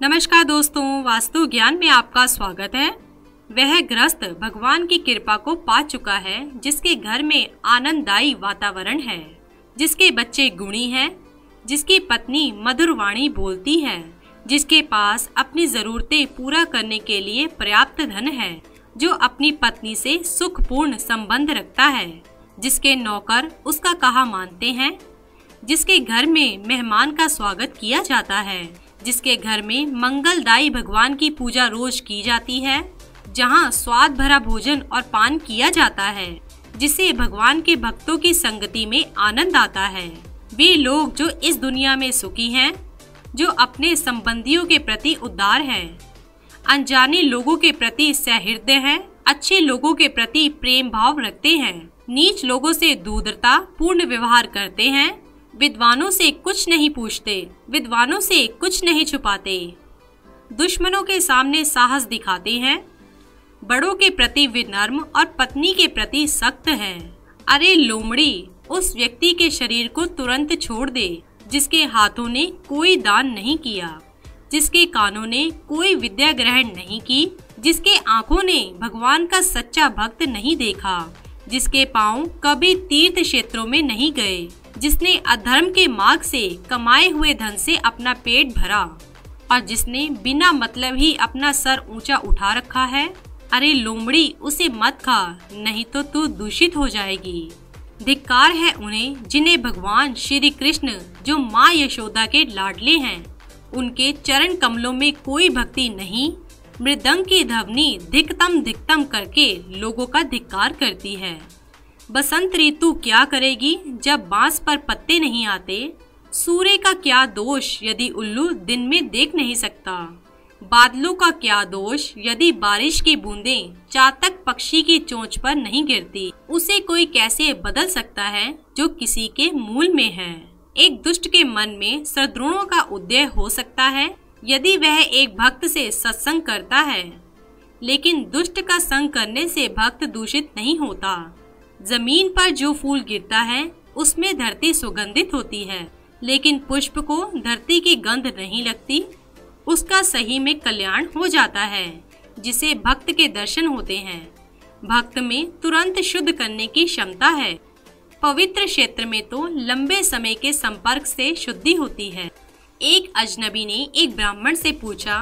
नमस्कार दोस्तों, वास्तु ज्ञान में आपका स्वागत है। वह गृहस्थ भगवान की कृपा को पा चुका है जिसके घर में आनंददायी वातावरण है, जिसके बच्चे गुणी हैं, जिसकी पत्नी मधुर वाणी बोलती है, जिसके पास अपनी जरूरतें पूरा करने के लिए पर्याप्त धन है, जो अपनी पत्नी से सुखपूर्ण संबंध रखता है, जिसके नौकर उसका कहा मानते हैं, जिसके घर में मेहमान का स्वागत किया जाता है, जिसके घर में मंगलदायी भगवान की पूजा रोज की जाती है, जहां स्वाद भरा भोजन और पान किया जाता है, जिसे भगवान के भक्तों की संगति में आनंद आता है। वे लोग जो इस दुनिया में सुखी हैं, जो अपने संबंधियों के प्रति उदार हैं, अनजाने लोगों के प्रति सहृदय हैं, अच्छे लोगों के प्रति प्रेम भाव रखते हैं, नीच लोगों से दूरता पूर्ण व्यवहार करते हैं, विद्वानों से कुछ नहीं पूछते, विद्वानों से कुछ नहीं छुपाते, दुश्मनों के सामने साहस दिखाते हैं, बड़ों के प्रति विनम्र और पत्नी के प्रति सख्त हैं। अरे लोमड़ी, उस व्यक्ति के शरीर को तुरंत छोड़ दे जिसके हाथों ने कोई दान नहीं किया, जिसके कानों ने कोई विद्या ग्रहण नहीं की, जिसके आंखों ने भगवान का सच्चा भक्त नहीं देखा, जिसके पांव कभी तीर्थ क्षेत्रों में नहीं गए, जिसने अधर्म के मार्ग से कमाए हुए धन से अपना पेट भरा और जिसने बिना मतलब ही अपना सर ऊंचा उठा रखा है। अरे लोमड़ी, उसे मत खा, नहीं तो तू दूषित हो जाएगी। धिक्कार है उन्हें जिन्हें भगवान श्री कृष्ण, जो माँ यशोदा के लाडले हैं, उनके चरण कमलों में कोई भक्ति नहीं, मृदंग की ध्वनि धिकतम धिकतम करके लोगों का धिक्कार करती है। बसंत ऋतु क्या करेगी जब बांस पर पत्ते नहीं आते? सूर्य का क्या दोष यदि उल्लू दिन में देख नहीं सकता? बादलों का क्या दोष यदि बारिश की बूंदें चातक पक्षी की चोंच पर नहीं गिरती? उसे कोई कैसे बदल सकता है जो किसी के मूल में है? एक दुष्ट के मन में सद्गुणों का उदय हो सकता है यदि वह एक भक्त से सत्संग करता है, लेकिन दुष्ट का संग करने से भक्त दूषित नहीं होता। जमीन पर जो फूल गिरता है उसमें धरती सुगंधित होती है, लेकिन पुष्प को धरती की गंध नहीं लगती। उसका सही में कल्याण हो जाता है जिसे भक्त के दर्शन होते हैं। भक्त में तुरंत शुद्ध करने की क्षमता है। पवित्र क्षेत्र में तो लंबे समय के संपर्क से शुद्धि होती है। एक अजनबी ने एक ब्राह्मण से पूछा,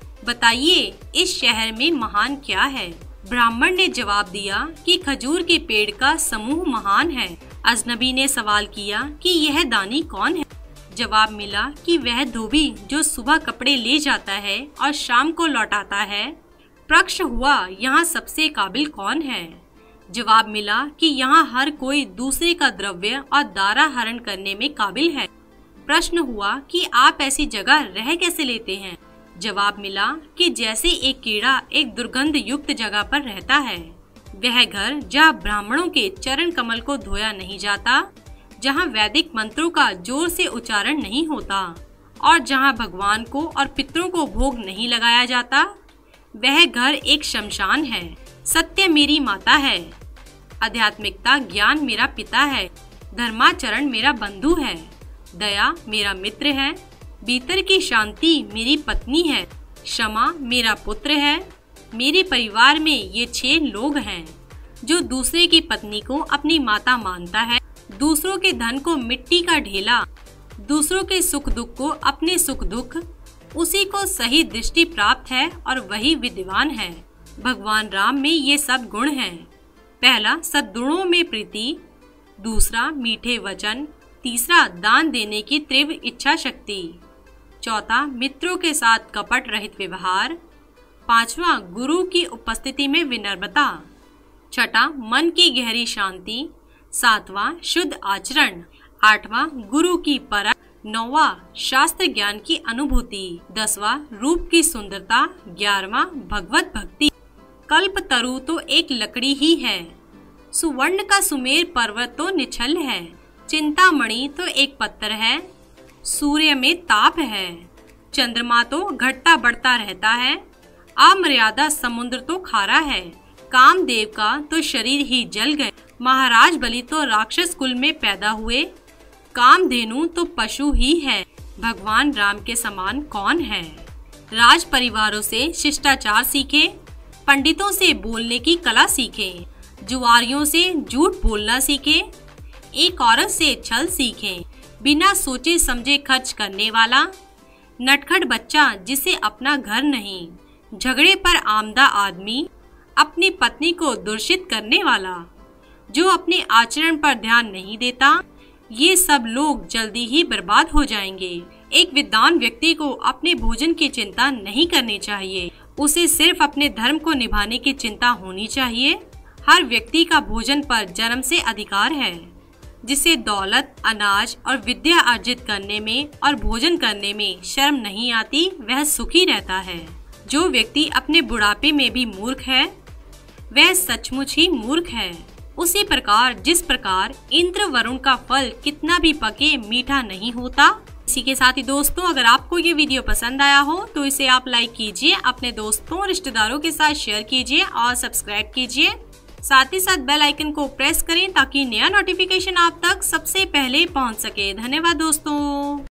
बताइए इस शहर में महान क्या है? ब्राह्मण ने जवाब दिया कि खजूर के पेड़ का समूह महान है। अजनबी ने सवाल किया कि यह दानी कौन है? जवाब मिला कि वह धोबी जो सुबह कपड़े ले जाता है और शाम को लौटाता है। प्रश्न हुआ, यहाँ सबसे काबिल कौन है? जवाब मिला कि यहाँ हर कोई दूसरे का द्रव्य और दारा हरण करने में काबिल है। प्रश्न हुआ कि आप ऐसी जगह रह कैसे लेते हैं? जवाब मिला कि जैसे एक कीड़ा एक दुर्गंध युक्त जगह पर रहता है। वह घर जहाँ ब्राह्मणों के चरण कमल को धोया नहीं जाता, जहाँ वैदिक मंत्रों का जोर से उच्चारण नहीं होता और जहाँ भगवान को और पितरों को भोग नहीं लगाया जाता, वह घर एक शमशान है। सत्य मेरी माता है, आध्यात्मिकता ज्ञान मेरा पिता है, धर्माचरण मेरा बंधु है, दया मेरा मित्र है, भीतर की शांति मेरी पत्नी है, क्षमा मेरा पुत्र है। मेरे परिवार में ये 6 लोग हैं। जो दूसरे की पत्नी को अपनी माता मानता है, दूसरों के धन को मिट्टी का ढेला, दूसरों के सुख दुख को अपने सुख दुख, उसी को सही दृष्टि प्राप्त है और वही विद्वान है। भगवान राम में ये सब गुण हैं। पहला, सद्गुणों में प्रीति, दूसरा मीठे वचन, तीसरा दान देने की तीव्र इच्छा शक्ति, चौथा मित्रों के साथ कपट रहित व्यवहार, पांचवा गुरु की उपस्थिति में विनम्रता, छठा मन की गहरी शांति, सातवां शुद्ध आचरण, आठवां गुरु की परख, नौवां शास्त्र ज्ञान की अनुभूति, 10वां रूप की सुंदरता, 11वां भगवत भक्ति। कल्प तरु तो एक लकड़ी ही है, सुवर्ण का सुमेर पर्वत तो निछल है, चिंतामणि तो एक पत्थर है, सूर्य में ताप है, चंद्रमा तो घटता बढ़ता रहता है, अमर्यादा समुद्र तो खारा है, कामदेव का तो शरीर ही जल गए, महाराज बलि तो राक्षस कुल में पैदा हुए, कामधेनु तो पशु ही है, भगवान राम के समान कौन है? राज परिवारों से शिष्टाचार सीखें, पंडितों से बोलने की कला सीखें, जुआरियों से झूठ बोलना सीखें, एक औरत से छल सीखें, बिना सोचे समझे खर्च करने वाला, नटखट बच्चा जिसे अपना घर नहीं, झगड़े पर आमदा आदमी, अपनी पत्नी को दूषित करने वाला, जो अपने आचरण पर ध्यान नहीं देता, ये सब लोग जल्दी ही बर्बाद हो जाएंगे। एक विद्वान व्यक्ति को अपने भोजन की चिंता नहीं करनी चाहिए, उसे सिर्फ अपने धर्म को निभाने की चिंता होनी चाहिए। हर व्यक्ति का भोजन पर जन्म से अधिकार है। जिसे दौलत, अनाज और विद्या अर्जित करने में और भोजन करने में शर्म नहीं आती, वह सुखी रहता है। जो व्यक्ति अपने बुढ़ापे में भी मूर्ख है, वह सचमुच ही मूर्ख है। उसी प्रकार जिस प्रकार इंद्र वरुण का फल कितना भी पके मीठा नहीं होता। इसी के साथ ही दोस्तों, अगर आपको ये वीडियो पसंद आया हो तो इसे आप लाइक कीजिए, अपने दोस्तों और रिश्तेदारों के साथ शेयर कीजिए और सब्सक्राइब कीजिए। साथ ही साथ बेल आइकन को प्रेस करें ताकि नया नोटिफिकेशन आप तक सबसे पहले पहुंच सके। धन्यवाद दोस्तों।